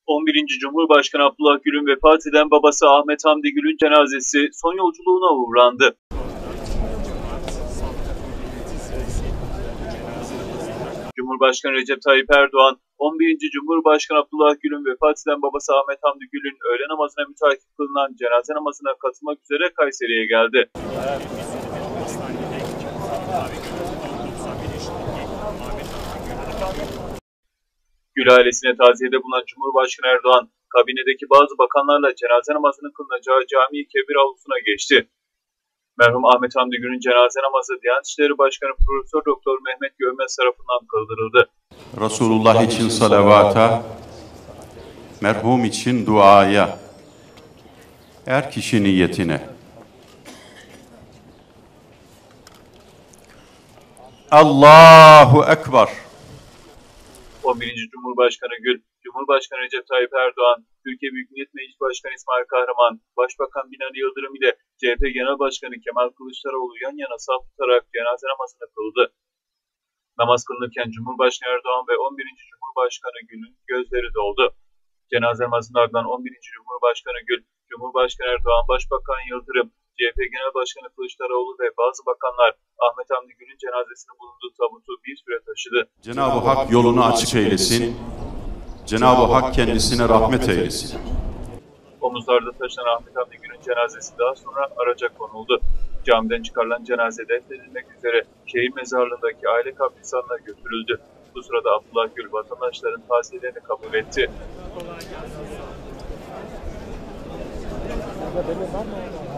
11. Cumhurbaşkanı Abdullah Gül'ün vefat eden babası Ahmet Hamdi Gül'ün cenazesi son yolculuğuna uğurlandı. Cumhurbaşkanı Recep Tayyip Erdoğan, 11. Cumhurbaşkanı Abdullah Gül'ün vefat eden babası Ahmet Hamdi Gül'ün öğle namazına mütakip kılınan cenaze namazına katılmak üzere Kayseri'ye geldi. Gül ailesine taziyede bulunan Cumhurbaşkanı Erdoğan, kabinedeki bazı bakanlarla cenaze namazının kılınacağı Cami-i Kebir avlusuna geçti. Merhum Ahmet Hamdi Gül'ün cenaze namazı Diyanet İşleri Başkanı Profesör Doktor Mehmet Görmez tarafından kıldırıldı. Resulullah için salavata, merhum için duaya, her kişi niyetine. Allahu Ekber. 11. Cumhurbaşkanı Gül, Cumhurbaşkanı Recep Tayyip Erdoğan, Türkiye Büyük Millet Meclisi Başkanı İsmail Kahraman, Başbakan Binali Yıldırım ile CHP Genel Başkanı Kemal Kılıçdaroğlu yan yana saf tutarak cenaze namazını kıldı. Namaz kılınırken Cumhurbaşkanı Erdoğan ve 11. Cumhurbaşkanı Gül'ün gözleri doldu. Cenaze namazının ardından 11. Cumhurbaşkanı Gül, Cumhurbaşkanı Erdoğan, Başbakan Yıldırım, CHP Genel Başkanı Kılıçdaroğlu ve bazı bakanlar Ahmet Hamdi Gül'ün cenazesini bulunduğu tabutu bir süre taşıdı. Cenab-ı Hak yolunu açık eylesin, Cenab-ı Hak kendisine rahmet eylesin. Omuzlarda taşınan Ahmet Hamdi Gül'ün cenazesi daha sonra araca konuldu. Camiden çıkarılan cenaze defnedilmek üzere şehir mezarlığındaki aile kabristanına götürüldü. Bu sırada Abdullah Gül vatandaşların taziyelerini kabul etti.